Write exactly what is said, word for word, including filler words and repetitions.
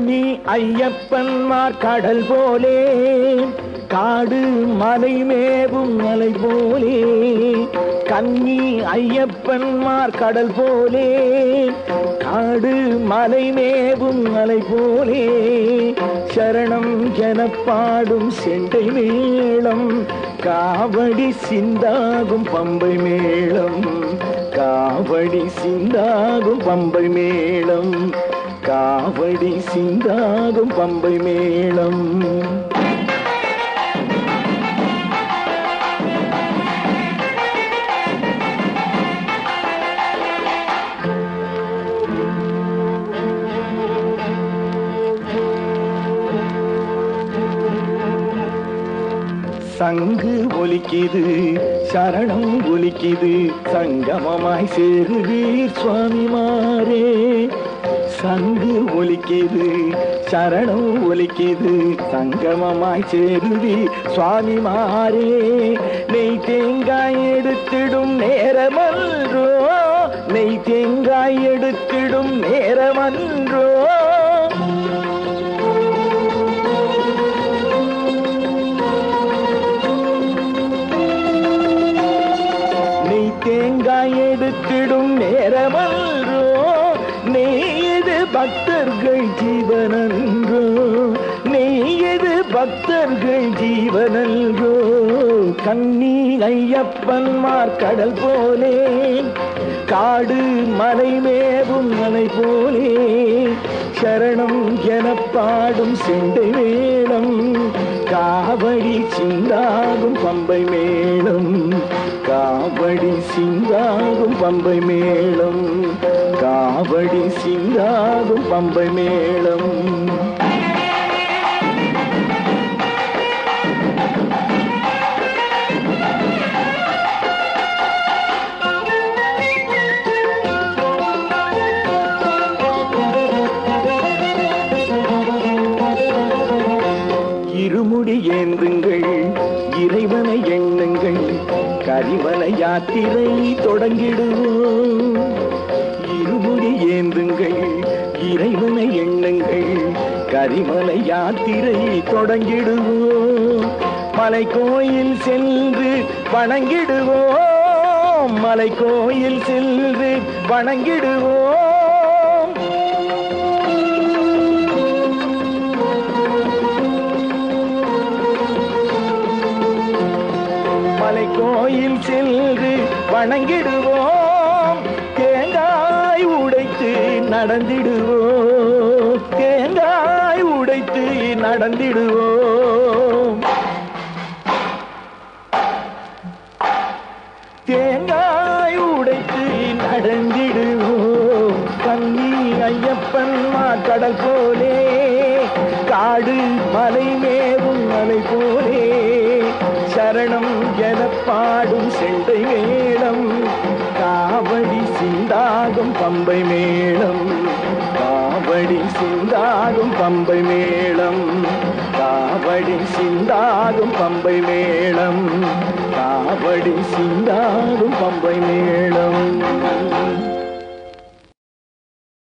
கன்னி ஐயப்பன்மார் கடல் போலே, காடு மலை மேவும் மலை போலே. கன்னி ஐயப்பன்மார் கடல் போலே, காடு மலை மேவும் மலை போலே. சரணம் எனப்பாடும் செண்டை மேளம், காவடி சிந்தாகும் பம்பை மேளம். காவடி சிந்தாகும் பம்பை மேளம், காவடி சிந்தாகும் பம்பை மேளம். சங்கு ஒலிக்குது, சரணம் ஒலிக்குது, சங்கமமாய் சேருவீர் சுவாமிமாரே. சங்கு ஒலிக்குது, சரணம் ஒலிக்குது, சங்கமமாய் சேருவீர் சுவாமிமாரே. நெய் தேங்காய் எடுத்திடும் நேரமன்றோ, நெய் தேங்காய் எடுத்திடும் நேரமன்றோ. தேங்காய் எடுத்திடும் நேரமன்றோ, நெய்து பக்தர்கள் ஜீவனன்றோ. நெய்து பக்தர்கள் ஜீவனன்றோ. கன்னி ஐயப்பன்மார் கடல் போலே, காடு மலை மேவும் மலை போலே. சரணம் எனப்பாடும் செண்டை மேளம், காவடி சிந்தாகும் பம்பை மேளம். காவடி சிந்தாகும் பம்பை மேளம், காவடி சிந்தாகும் பம்பை மேளம். இருமுடி ஏந்துங்கள், இறைவனை எண்ணுங்கள், கரிமலை யாத்திரை தொடங்கிடுவோம். இருமுடி ஏந்துங்கள், இறைவனை எண்ணுங்கள், கரிமலை யாத்திரை தொடங்கிடுவோம். மலை கோயில் சென்று வணங்கிடுவோம், மலை கோயில் சென்று வணங்கிடுவோம். மலை கோயில் சென்று வணங்கிடுவோம். தேங்காய் உடைத்து நடந்திடுவோம், தேங்காய் உடைத்து நடந்திடுவோம். தேங்காய் உடைத்து நடந்திடுவோம். கன்னி ஐயப்பன்மார் கடல் போலே, காடு மலை மேவும் மலை போலே. சரணம் எனப்பாடும் செண்டை மேளம், காவடி சிந்தாகும் பம்பை மேளம். காவடி சிந்தாகும் பம்பை மேளம், காவடி சிந்தாகும் பம்பை மேளம். காவடி சிந்தாகும் பம்பை மேளம்.